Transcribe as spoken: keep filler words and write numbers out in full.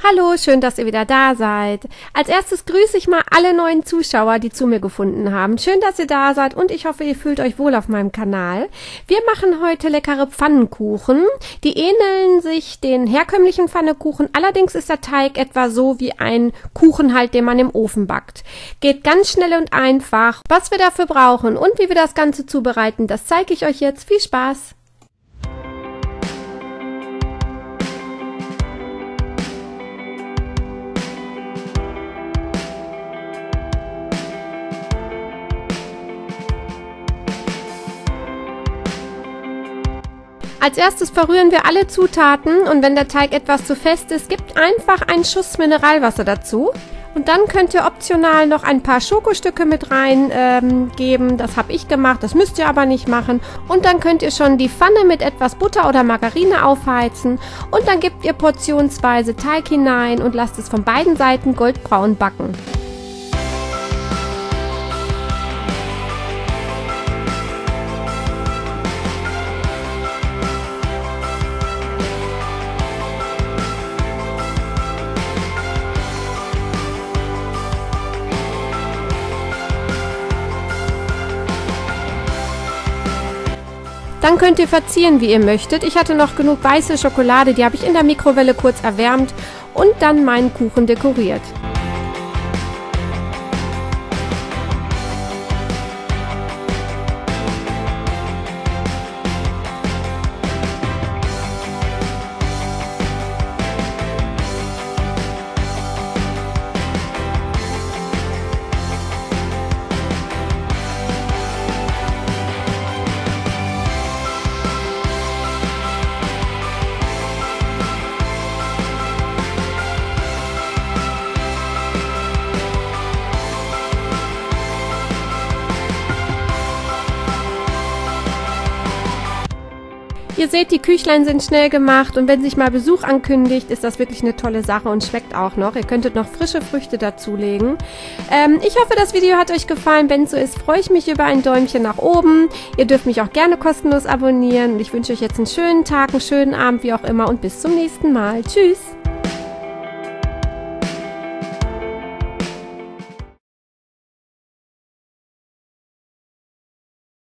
Hallo, schön, dass ihr wieder da seid. Als erstes grüße ich mal alle neuen Zuschauer, die zu mir gefunden haben. Schön, dass ihr da seid und ich hoffe, ihr fühlt euch wohl auf meinem Kanal. Wir machen heute leckere Pfannkuchen. Die ähneln sich den herkömmlichen Pfannkuchen, allerdings ist der Teig etwa so wie ein Kuchen halt, den man im Ofen backt. Geht ganz schnell und einfach. Was wir dafür brauchen und wie wir das Ganze zubereiten, das zeige ich euch jetzt. Viel Spaß! Als erstes verrühren wir alle Zutaten und wenn der Teig etwas zu fest ist, gebt einfach einen Schuss Mineralwasser dazu. Und dann könnt ihr optional noch ein paar Schokostücke mit rein ähm, geben. Das habe ich gemacht, das müsst ihr aber nicht machen. Und dann könnt ihr schon die Pfanne mit etwas Butter oder Margarine aufheizen. Und dann gebt ihr portionsweise Teig hinein und lasst es von beiden Seiten goldbraun backen. Dann könnt ihr verzieren, wie ihr möchtet. Ich hatte noch genug weiße Schokolade, die habe ich in der Mikrowelle kurz erwärmt und dann meinen Kuchen dekoriert. Ihr seht, die Küchlein sind schnell gemacht und wenn sich mal Besuch ankündigt, ist das wirklich eine tolle Sache und schmeckt auch noch. Ihr könntet noch frische Früchte dazulegen. Ähm, ich hoffe, das Video hat euch gefallen. Wenn es so ist, freue ich mich über ein Däumchen nach oben. Ihr dürft mich auch gerne kostenlos abonnieren und ich wünsche euch jetzt einen schönen Tag, einen schönen Abend, wie auch immer und bis zum nächsten Mal. Tschüss!